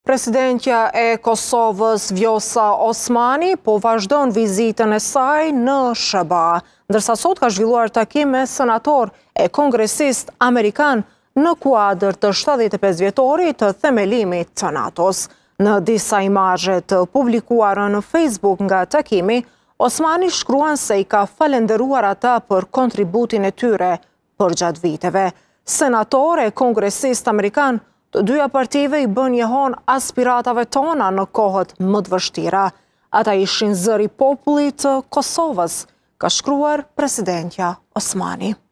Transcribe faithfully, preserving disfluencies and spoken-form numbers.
Presidentja e Kosovës Vjosa Osmani po vazhdon vizitën e saj në S B A, ndërsa sot ka zhvilluar takim me senator e kongresist amerikan në kuadër të shtatëdhjetë e pesë vjetorit të themelimit të NATO-s. Në disa imazhe të publikuara në Facebook nga takimi, Osmani shkruan se i ka falenderuar ata për kontributin e tyre për gjatë viteve. Senator e kongresist amerikan, të dyja partive i bën jehon aspiratave tona në kohët më të vështira. Ata ishin zëri popullit të Kosovës, ka shkruar presidentja Osmani.